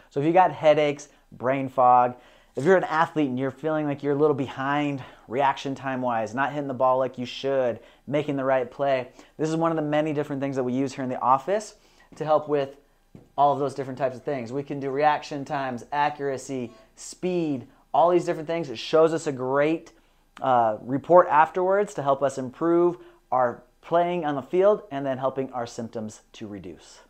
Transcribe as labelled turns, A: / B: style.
A: So if you got headaches, brain fog, if you're an athlete and you're feeling like you're a little behind reaction time wise, not hitting the ball like you should, making the right play, this is one of the many different things that we use here in the office to help with all of those different types of things. We can do reaction times, accuracy, speed, all these different things. It shows us a great report afterwards to help us improve our playing on the field and then helping our symptoms to reduce.